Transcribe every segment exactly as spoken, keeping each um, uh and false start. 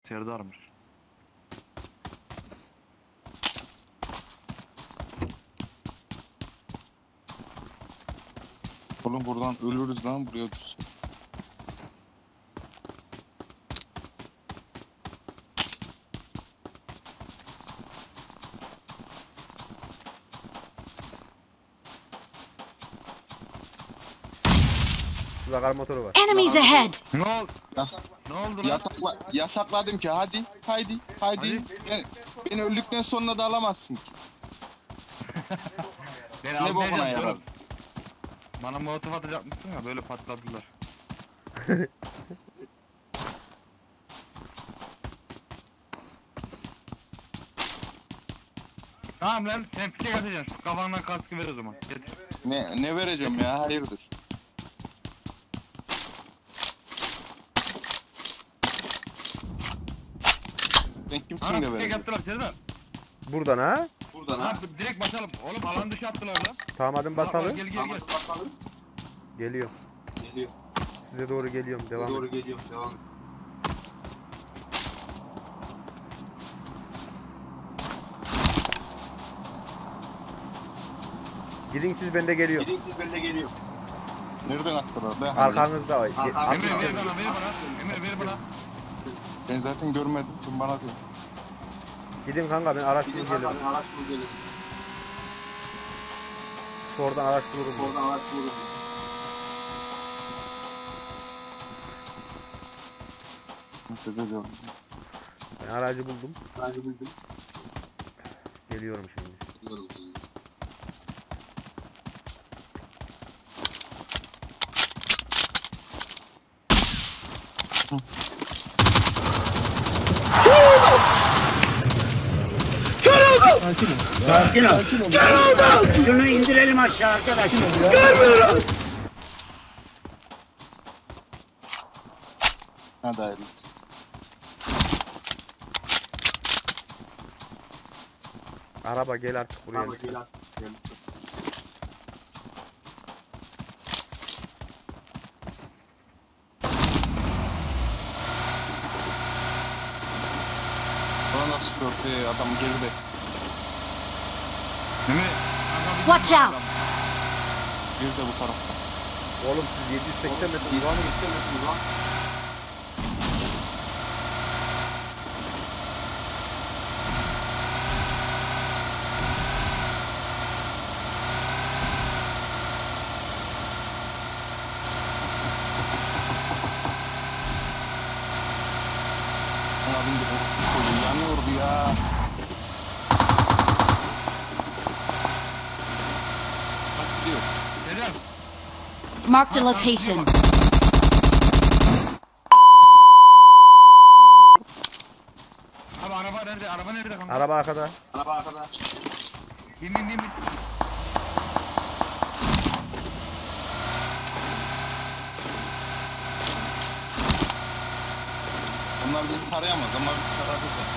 Serdar'mış. Oğlum buradan ölürüz lan, buraya düşsün. Zagar motoru var. Enemies ahead! Ne oldu? Yas Ne oldu lan? yasakla yasakladım ki hadi haydi haydi. Hadi. Beni, beni öldükten sonra da alamazsın ki. Beni Ne bokuna almayacağım, yarar? dur. Bana molotof atacakmışsın ya, böyle patladılar. Tamam lan, sen fişek atacaksın. Şu kafandan kaskı ver o zaman. Getir. Ne ne vereceğim ya, hayırdır? Ben Ha, kimsin de fişek vereceğim? attılar Serdar. Buradan ha? Buradan Ha, direkt basalım. Oğlum alan dışı attılar lan. Tamam hadi Bak, bak, basalım. Gel gel gel. Geliyor. Geliyor. Size doğru geliyorum. Devam Doğru et. geliyorum, devam et. Gidin siz, ben de geliyorum. Gidin siz, ben de geliyorum. Nereden attılar be? Arkanızda var. Arka- At- Emre ver bana, ver bana. Emre ver bana. Ben zaten görmedim, sen bana diyor. Gidin kanka, ben araç bulup geliyorum. araç bul geliyor. Oradan araç bulurum. Oradan araç bul. Nasıl geliyorum? Ben aracı buldum. Aracı buldum. Geliyorum şimdi. Geliyorum şimdi. Sakin ol. Şunu indirelim aşağı arkadaş. Hadi hayırlısı. Araba gel artık buraya. Bana nasıl köprü adam geride. Emre. Watch out! Geride bu tarafta. Oğlum siz yedi yüz seksen metre uzağa mı gittiniz? Abim de korkmuş koyun, yanıyordu ya. Bak gidiyor. Serdar. Marked a location. Abi araba nerede? Araba nerede kanka? Araba arkada. Araba arkada. Bin bin bin bin. Onlar bizi tarayamaz ama biz tararız.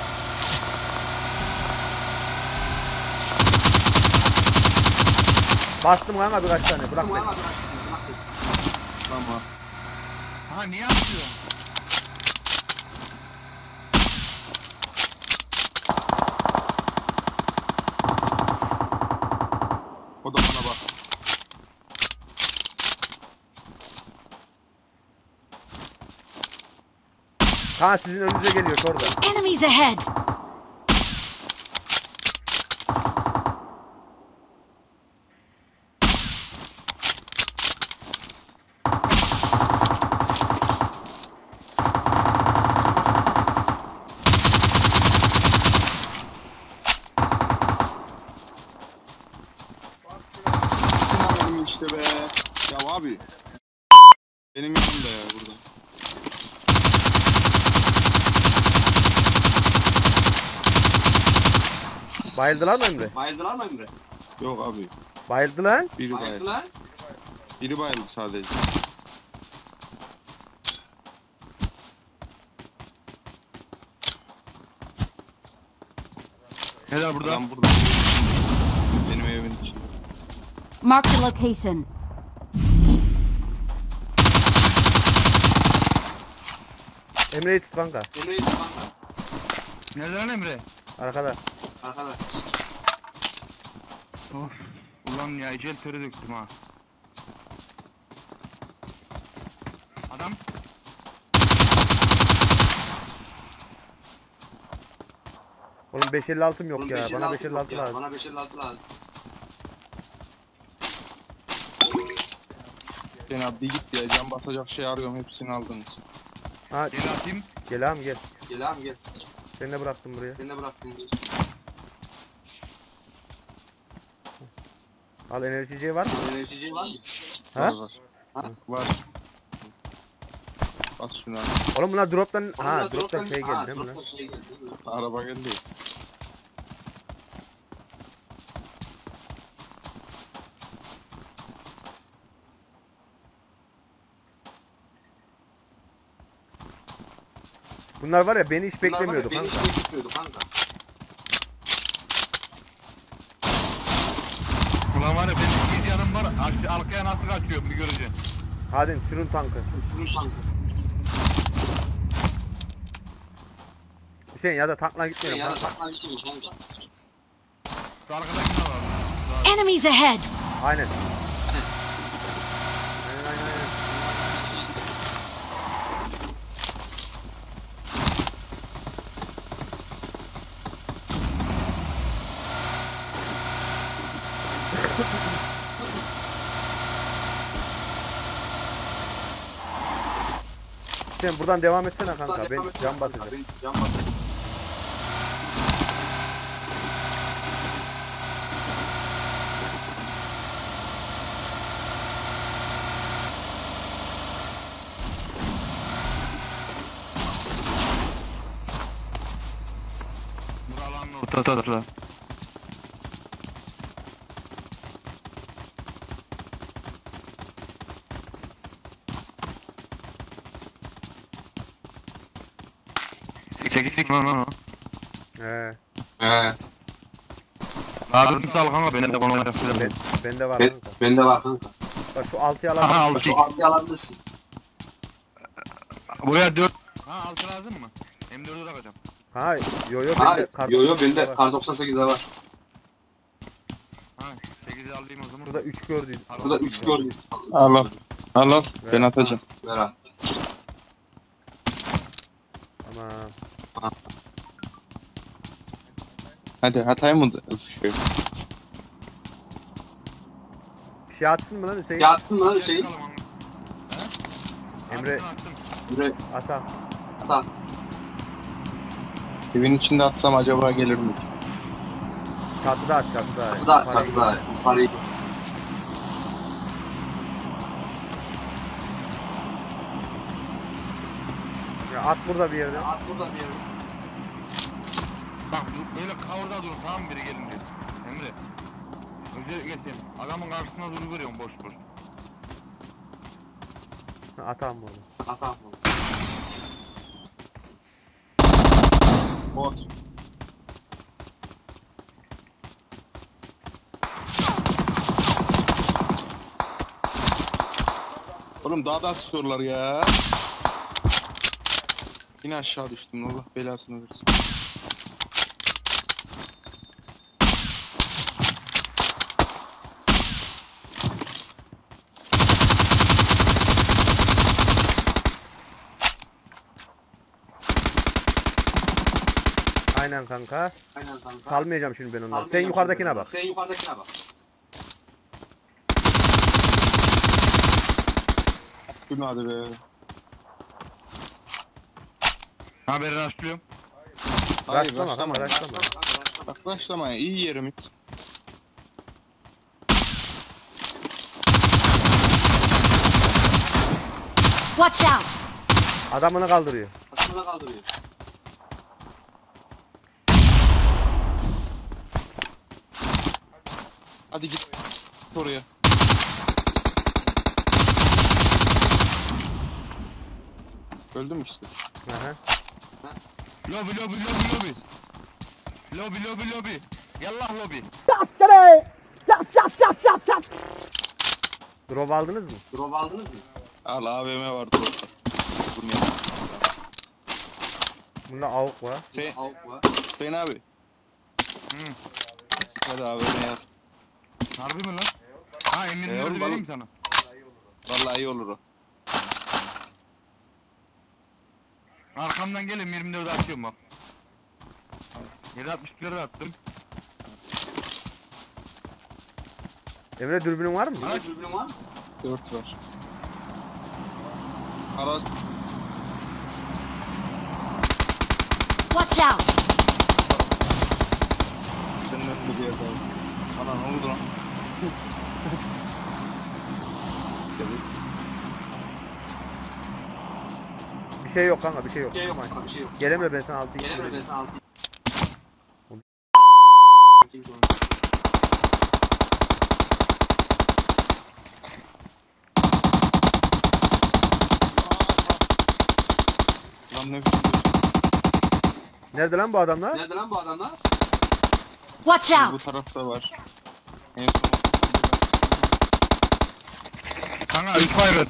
Bastım kanka birkaç tane. Bırak beni. Tamam. Ha niye atıyor? O da bana bak. Ha sizin önünüze geliyor orada. Enemies ahead! Benim işte be. Ya abi. Benim yanımda ya burada. Bayıldılar mı Emre? Bayıldılar mı Emre? Yok abi. Bayıldı lan. Biri bayıldı. Biri bayıldı sadece. Serdar burada. Adam burada. Benim evimin içinde. Marked a location. Emre'yi tut kanka. Emre'yi tut kanka. Nerede lan Emre? Arkada. Arkada. Of. Ulan ya ecel teri döktüm ha. Adam. Oğlum beş elli altım yok Oğlum ya. beş elli Bana altı beş elli yok altı ya, lazım. Bana beş elli altı lazım. Ben abi git ya, can basacak şey arıyorum, hepsini aldınız. Ha Gel atayım. gel abi gel. Gel abi gel. Seni de bıraktım buraya. Seni de bıraktım. Al enerjici var mı? Enerjici var mı? Ha? Var var. Ha? Var. Bas şuna. Oğlum bunlar drop'tan Onlar ha drop'tan drop'tan- şey Ha, geldi değil mi lan? drop'tan şey geldi değil mi? Araba geldi. Bunlar var ya beni hiç Bunlar var ya, beklemiyordu beni kanka. hiç beklemiyordu kanka. Ulan var ya benim bir yanım var. Aşağı arkaya nasıl kaçıyorum bir göreceksin. Hadi sürün tankı. Sürün tankı. Hüseyin ya da tankla Şey gitmeyelim ya da kanka. taklan gitmiyor kanka. Şu arkadaki ne var? Şu- Enemies ahead! Aynen. Aynen aynen aynen. Sen buradan devam etsene kanka. Ben can basacağım. Ben can basacağım. Buraların ortası. Çekil çekil lan lan. He. He. Abi dur sal kanka beni de bana yapacak. Ben, bende var Ben, kanka. bende var kanka. Bak şu altıyı Aha alalım. altı. Şu altıyı alabilirsin. Buraya dört. Ha altı lazım mı? M dört'e takacağım. Ha yo yo Ha, bende kar yo yo bende var. kar doksan sekizde var. Ha sekizi alayım o zaman. Burada üç gördüydüm. Burada üç gördüm. Al al. Al al. Ben Ver. atacağım. Ver abi. Tamam. Hadi atayım mı? Şey. Bir şey atsın mı lan Hüseyin? Ya attın mı lan Hüseyin? Emre- Emre. Attım. Buraya Ata. tamam. Evin içinde atsam acaba gelir mi? Çatıda at çatıda. Çatıda Parayı- çatıda. Parayı. Ya at burada bir yerde. At burada bir yere. Bak bu- böyle kavurda dur tamam mı biri gelince. Emre. Özellikle sen. Adamın karşısında dur görüyorsun boş boş. Atam bunu. Atam. Bot. Oğlum dağdan sıkıyorlar ya. Yine aşağı düştüm, Allah belasını versin. Aynen kanka. Aynen kanka. Salmayacağım şimdi ben onları. Sen Salmayacağım yukarıdakine şimdi. bak. Sen yukarıdakine bak. Dur hadi be. Ha ben rastlıyorum. Hayır, Raşlama raşlama. kanka raşlama. Bak raşlama, iyi yerim hiç. Watch out! Adamını kaldırıyor. Aklına kaldırıyor. Hadi git oraya. Öldün mü işte? Aha. Lobi lobi lobi lobi. Lobi lobi lobi. Yallah lobi. Drop aldınız mı? Drop aldınız mı? Al A V M var orada. Bu ne? Bunda avuk var. Hüseyin, Hüseyin abi. Hı. Hadi abi ne yap. Harbi mi lan? Ha Ee, emirleri oğlum, vereyim oğlum. sana. Vallahi iyi olur o. Arkamdan gelin yirmi dört atıyorum bak. yedi altmış bir'e de attım. Emre dürbünün var mı? Araç. Dört var. Aras Watch out! senin önünde bir yerde abi. Ana ne oldu lan? Evet. Bir şey yok kanka, bir şey yok. Bir şey yok. Bir şey yok. Gel Emre, ben sana altı iki vereyim. Lan ne biçim Nerede lan bu adamlar? Watch bu out! tarafta var. En son Kanka üç fire.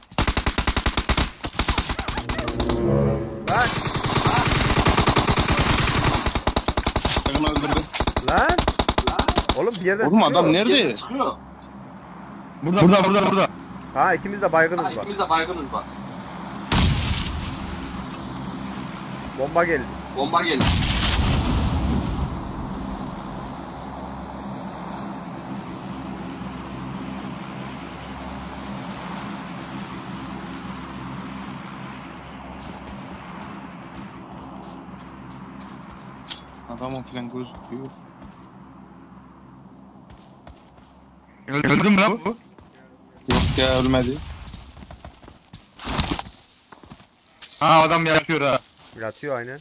Lan! takım öldürdü. Lan! Oğlum bir yerden Oğlum çıkıyor. adam nerede? Burada burada burada burada. Ha ikimiz de baygınız bak. de baygınız bak. Bomba geldi. Bomba geldi. Adamın filan gözüküyor. Öldü mü lan bu? Yok ya ölmedi. Ha adam yaşıyor ha. Yatıyor aynen.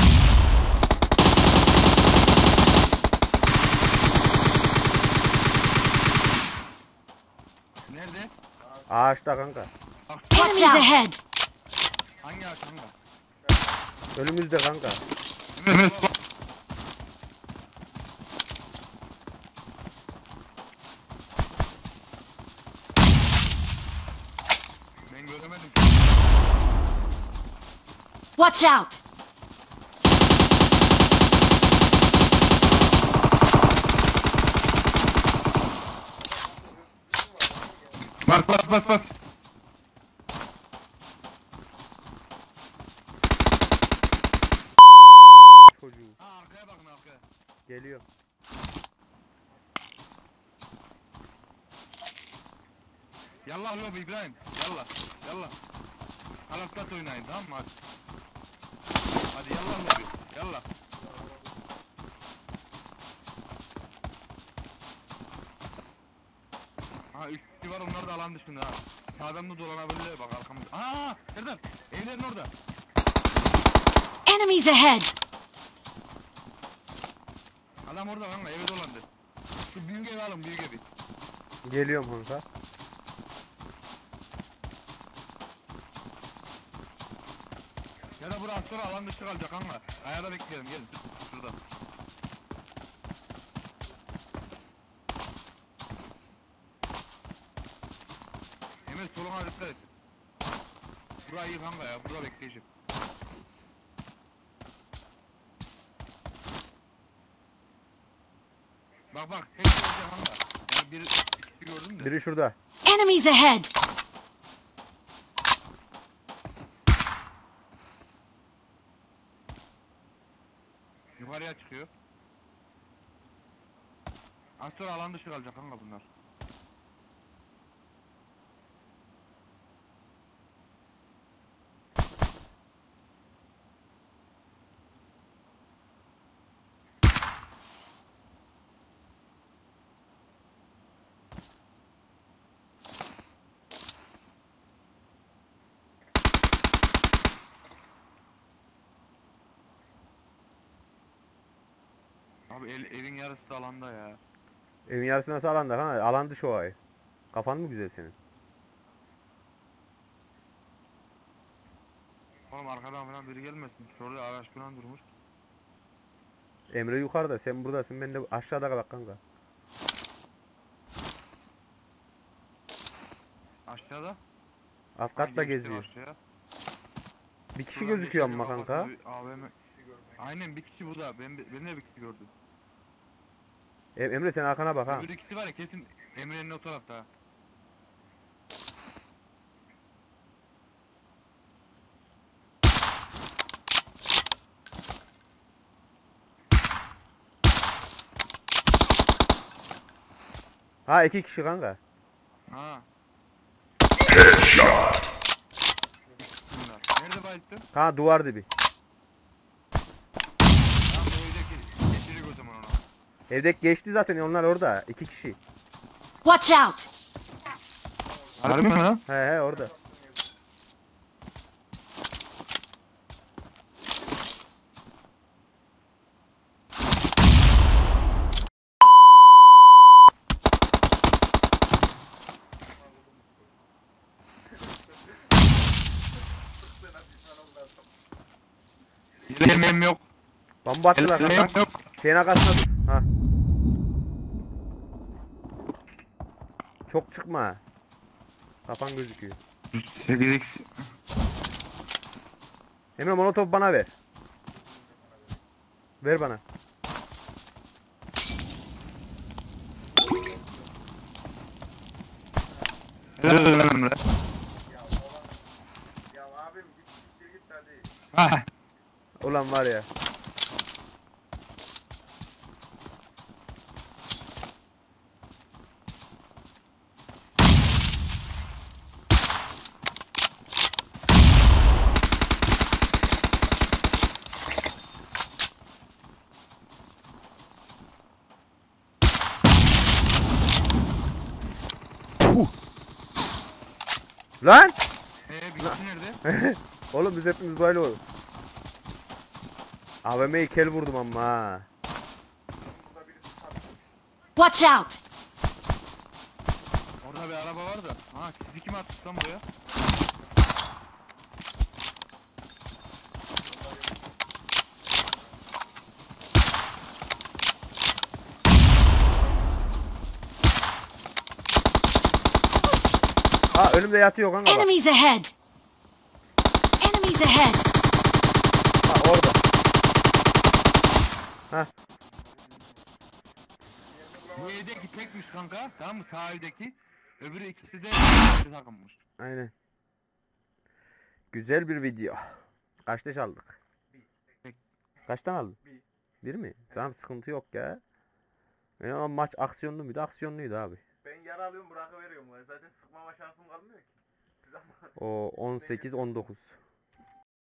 Nerede? Ağaçta kanka. Enemies ahead! Hangi ağaç kanka? Önümüzde kanka. Mehmet. Ben göremedim. Watch out! Bas bas bas bas. Çocuğu. Ha arkaya bakın arkaya. Geliyor. Yallah lobi İbrahim. Yallah. Yallah. Halatlat oynayın tamam mı hadi. Hadi yallah lobi. Yallah. Ha üç kişi var onlar da alan dışında ha. Sağdan da dolanabilirler bak arkamızda. Aa Serdar evlerin orada. Enemies ahead! Adam orada kanka eve dolandı. Şu büyük evi alın büyük evi. Geliyorum kanka. Ya da burası sonra alan dışı kalacak kanka. Ayada bekleyelim gelin. Şurada. Emir soluna dikkat et. Burayı iyi kanka ya. Burada bekleyeceğim. Bak bak. Tek gördüm kanka. Yani bir ikisi gördüm de. Biri şurada. Enemies ahead! Yukarıya çıkıyor. Az sonra alan dışı kalacak kanka bunlar. Abi el, evin yarısı da alanda ya. Evin yarısı nasıl alanda ha? Alan dışı o ay. Kafan mı güzel senin? Oğlum arkadan falan biri gelmesin. Şurada araç falan durmuş. Emre yukarıda, sen buradasın, ben de aşağıda kalak kanka. Aşağıda. Alt katta Hangi geçti geziyor. aşağıya? Bir kişi Şuradan gözüküyor geçelim, ama kanka. kafasına bir A V M. Aynen bir kişi bu da. Ben, ben de bir kişi gördüm. E, Emre sen arkana bak ha. Öbür ikisi var ya kesin Emre'nin o tarafta ha. Ha iki kişi kanka. Ha. Headshot. Nerede bayılttın? Ha duvar dibi. Tamam o evdeki geçirecek o zaman onu. Evdeki geçti zaten onlar orada. İki kişi. Watch out! Harbi mi lan? He he orada. Yemeğim yok. Bomba attılar Yemeğim kanka. yok. Şeyin arkasına dur. Ha. Çok çıkma. Kafan gözüküyor. sekiz x. Emre molotof bana ver. Ver bana. Emre. Ha. Ulan var ya. Lan! Eee bir kişi nerede? Oğlum biz hepimiz böyle olur. A V M'yi kel vurdum ama ha. Watch out! Orada bir araba var da. Ha sizi kim attı lan buraya? Ha önümde yatıyor kanka bak. Enemies ahead! Enemies ahead! Ha orada. Ha Bu evdeki tekmiş kanka. Tamam mı? Sağ evdeki. Öbürü ikisi de bir takımmış. aynen. Güzel bir video. Kaçta çaldık? Kaçtan aldın? Bir. Bir mi? Tamam sıkıntı yok ya. Benim ama maç aksiyonlu muydu? Aksiyonluydu abi. Ben yara alıyorum bırakıveriyorum. Zaten sıkmama şansım kalmıyor ki. Siz ama O on sekiz on dokuz.